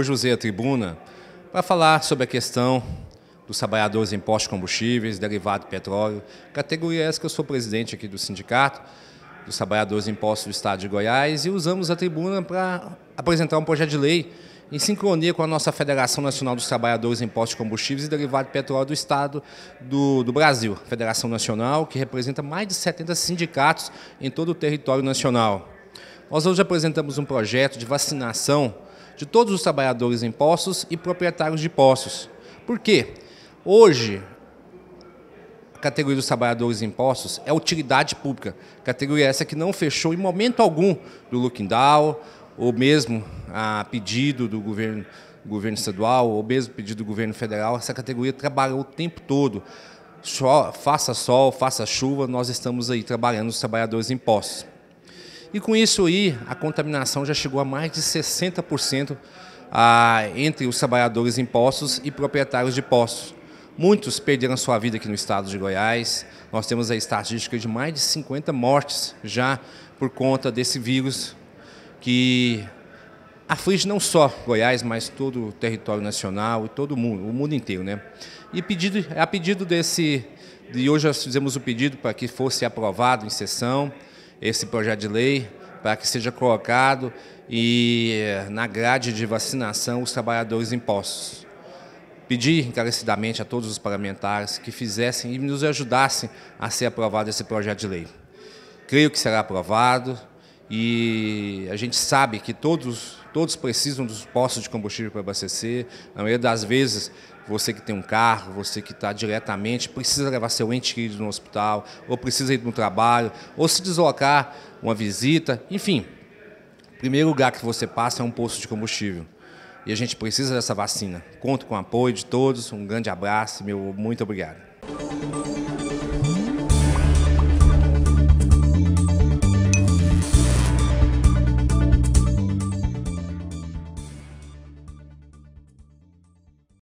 Hoje usei a tribuna para falar sobre a questão dos trabalhadores em impostos de combustíveis, derivado de petróleo, categoria essa que eu sou presidente aqui do sindicato, dos trabalhadores em impostos do Estado de Goiás, e usamos a tribuna para apresentar um projeto de lei em sincronia com a nossa Federação Nacional dos Trabalhadores em Impostos de Combustíveis e Derivado de Petróleo do Estado do Brasil, Federação Nacional, que representa mais de 70 sindicatos em todo o território nacional. Nós hoje apresentamos um projeto de vacinação de todos os trabalhadores em postos e proprietários de postos. Por quê? Hoje, a categoria dos trabalhadores em postos é utilidade pública, categoria essa que não fechou em momento algum do lockdown, ou mesmo a pedido do governo estadual, ou mesmo pedido do governo federal. Essa categoria trabalhou o tempo todo. Faça sol, faça chuva, nós estamos aí trabalhando os trabalhadores em postos. E com isso aí, a contaminação já chegou a mais de 60% entre os trabalhadores em postos e proprietários de postos. Muitos perderam sua vida aqui no estado de Goiás. Nós temos a estatística de mais de 50 mortes já por conta desse vírus que aflige não só Goiás, mas todo o território nacional e todo o mundo inteiro, né? E a pedido de hoje nós fizemos o pedido para que fosse aprovado em sessão esse projeto de lei, para que seja colocado na grade de vacinação os trabalhadores em postos. Pedi encarecidamente a todos os parlamentares que fizessem e nos ajudassem a ser aprovado esse projeto de lei. Creio que será aprovado e a gente sabe que todos precisam dos postos de combustível para abastecer. Na maioria das vezes, você que tem um carro, você que está diretamente, precisa levar seu ente querido no hospital, ou precisa ir no trabalho, ou se deslocar, uma visita, enfim. O primeiro lugar que você passa é um posto de combustível. E a gente precisa dessa vacina. Conto com o apoio de todos, um grande abraço e meu muito obrigado.